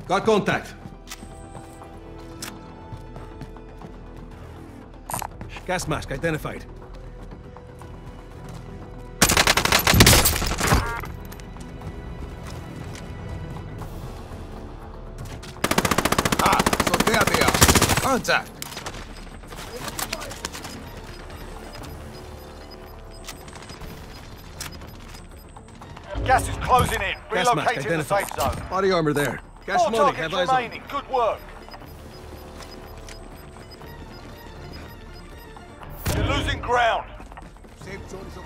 Got contact. Gas mask identified. So there they are. Contact. Gas is closing in. Gas mask Relocating the safe identified. zone. Body armor there. Gas Four money. targets Have eyes on. remaining. Good work. You're losing ground. Safe zone is